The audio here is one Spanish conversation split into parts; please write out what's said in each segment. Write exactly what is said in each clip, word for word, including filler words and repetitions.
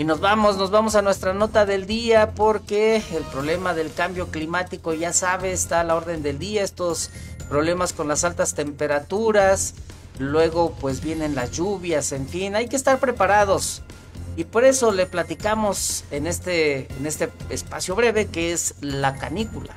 Y nos vamos, nos vamos a nuestra nota del día porque el problema del cambio climático, ya sabe, está a la orden del día. Estos problemas con las altas temperaturas, luego pues vienen las lluvias, en fin, hay que estar preparados. Y por eso le platicamos en este, en este espacio breve que es la canícula.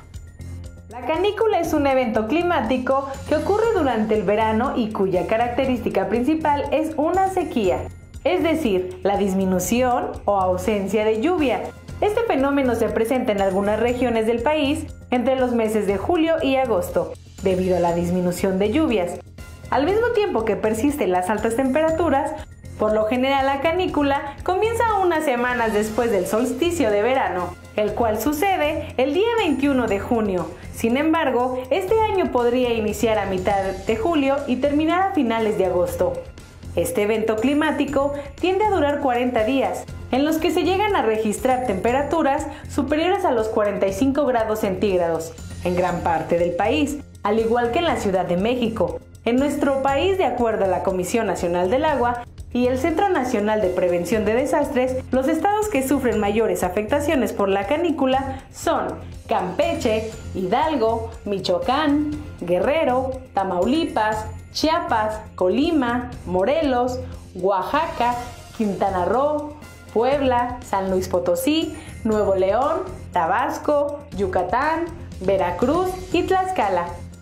La canícula es un evento climático que ocurre durante el verano y cuya característica principal es una sequía, es decir, la disminución o ausencia de lluvia. Este fenómeno se presenta en algunas regiones del país entre los meses de julio y agosto, debido a la disminución de lluvias. Al mismo tiempo que persisten las altas temperaturas, por lo general la canícula comienza unas semanas después del solsticio de verano, el cual sucede el día veintiuno de junio. Sin embargo, este año podría iniciar a mitad de julio y terminar a finales de agosto. Este evento climático tiende a durar cuarenta días, en los que se llegan a registrar temperaturas superiores a los cuarenta y cinco grados centígrados en gran parte del país, al igual que en la Ciudad de México. En nuestro país, de acuerdo a la Comisión Nacional del Agua y el Centro Nacional de Prevención de Desastres, los estados que sufren mayores afectaciones por la canícula son Campeche, Hidalgo, Michoacán, Guerrero, Tamaulipas, Chiapas, Colima, Morelos, Oaxaca, Quintana Roo, Puebla, San Luis Potosí, Nuevo León, Tabasco, Yucatán, Veracruz y Tlaxcala.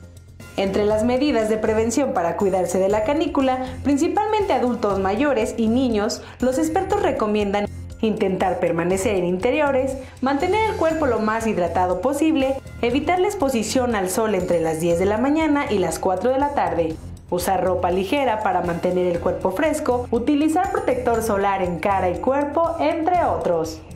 Entre las medidas de prevención para cuidarse de la canícula, principalmente adultos mayores y niños, los expertos recomiendan intentar permanecer en interiores, mantener el cuerpo lo más hidratado posible, evitar la exposición al sol entre las diez de la mañana y las cuatro de la tarde, usar ropa ligera para mantener el cuerpo fresco, utilizar protector solar en cara y cuerpo, entre otros.